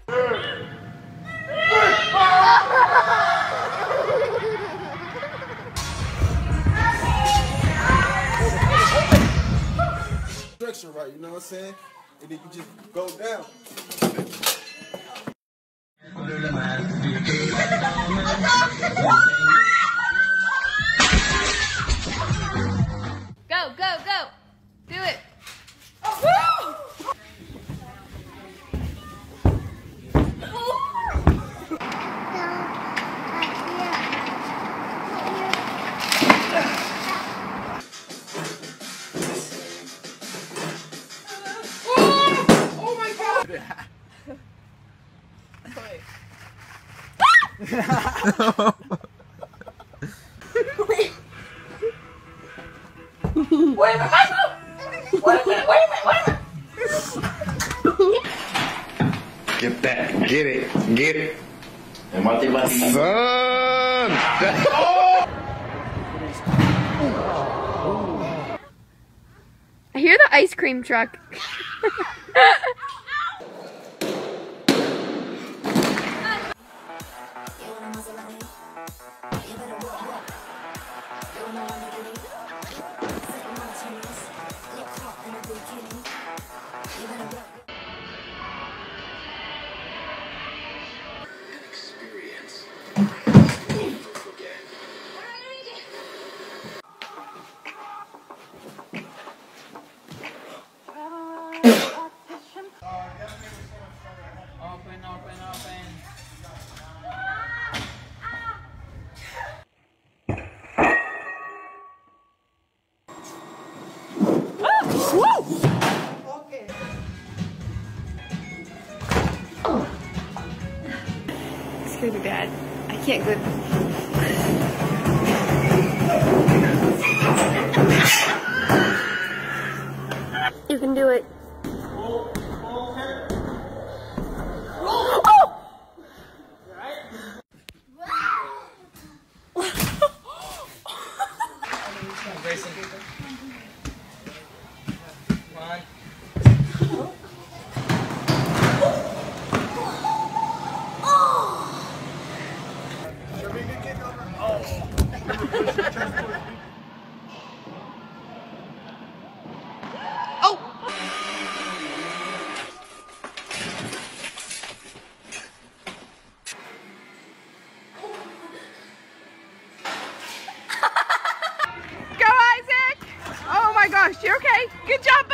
Structure right, you know what I'm saying? And then you just go down. Go, go, go. Do it. Wait a minute. Get that. Get it. Get it. Son! I hear the ice cream truck. Excuse me, Dad. I can't go. You can do it. Go, Isaac! Oh my gosh, you're okay. Good job,